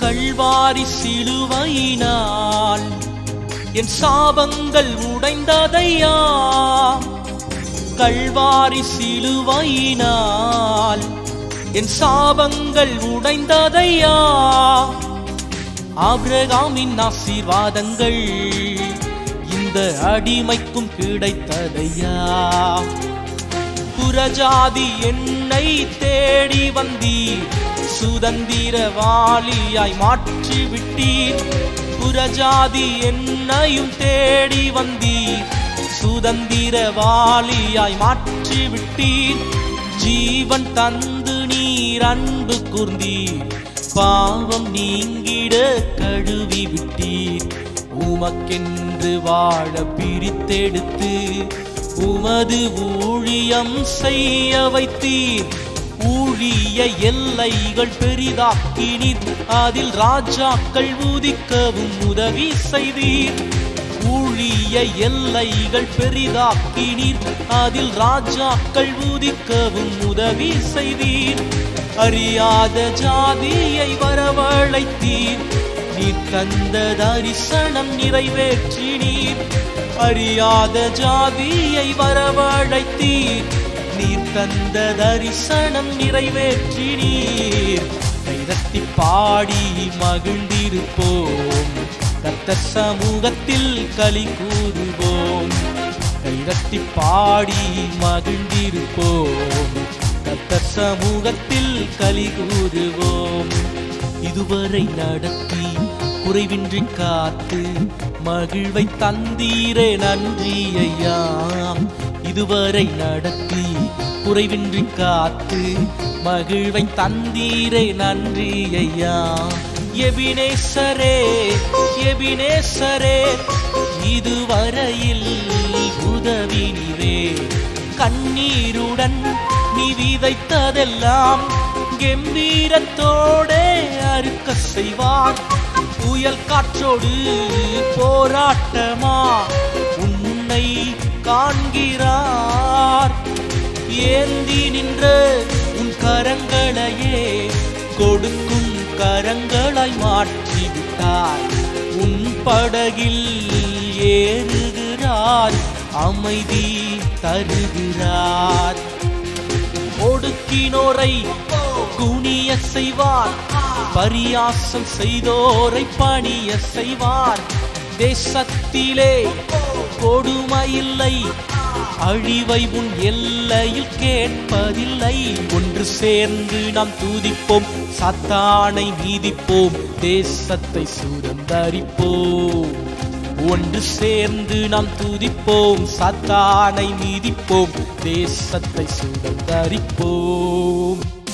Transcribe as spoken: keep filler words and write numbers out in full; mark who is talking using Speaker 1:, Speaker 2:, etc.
Speaker 1: கல்வாரி சிலுவையினால் என் சாபங்கள் உடைந்ததையா கல்வாரி சிலுவையினால் என் சாபங்கள் உடைந்ததையா ஆபிரகாமின் ஆசீர்வாதங்கள் இந்த அடிமைக்கும் கிடைத்ததையா புறஜாதி என்னை தேடி வந்தீர் சுதந்திரவாளியாய் மாற்றி விட்டீர் புறஜாதி என்னையும் தேடி வந்தீர் சுதந்திரவாளியாய் மாற்றி விட்டீர் ஜீவன் தந்து நீர் அன்பு கூர்ந்தீர் பாவம் நீங்கிட கழுவி விட்டீர் உமக்கென்று வாழ பிரித்தெடுத்து உமது ஊழியம் செய்ய வைத்தீர் ஊழிய எல்லைகள் பெரிதாக்கினீர் அதில் ராஜாக்கள் உதிக்கவும் உதவி செய்தீர் ஊழிய எல்லைகள் பெரிதாக்கினீர் அதில் ராஜாக்கள் உதிக்கவும் உதவி செய்தீர் அறியாத ஜாதியை வரவழைத்தீர் நீர் தந்த தரிசனம் நிறைவேற்றினீர் அறியாத ஜாதியை வரவழைத்தீர் நீர் தந்த தரிசனம் நிறைவேற்றினீர் கைதட்டி பாடி மகிழ்ந்திருப்போம் கர்த்தர் சமூகத்தில் களி கூறுவோம் கைதட்டி பாடி மகிழ்ந்திருப்போம் கர்த்தர் சமூகத்தில் களி கூறுவோம் இதுவரை நடத்தி குறைவின்றி காத்து மகிழ்வை தந்தீரே நன்றி ஐயா இதுவரை நடத்தி குறைவின்றி காத்து மகிழ்வை தந்தீரே நன்றி ஐயா எபினேசரே எபினேசரே இதுவரையில் உதவி நீரே கண்ணீருடன் நீ விதைத்ததெல்லாம் கம்பீரத்தோடே அறுக்க செய்வார் புயல் காற்றோடு போராட்டமா உன்னை காண்கிறார் ஏந்தி நின்ற உன் கரங்களையே கொடுக்கும் கரங்களாய் மாற்றிவிட்டார் உன் படகில் ஏறுகிறார் அமைதி தருகிறார் ஒடுக்கினோரை குனிய செய்வார் பரியாசம் செய்தோரை பணிய செய்வார் தேசத்திலே கொடுமையில்லை அழிவை உன் எல்லையில் கேட்பதில்லை ஒன்று சேர்ந்து நாம் துதிப்போம் சாத்தானை மீதிப்போம் தேசத்தை சுதந்தரிப்போம் ஒன்று சேர்ந்து நாம் துதிப்போம் சாத்தானை மீதிப்போம் தேசத்தை சுதந்தரிப்போம்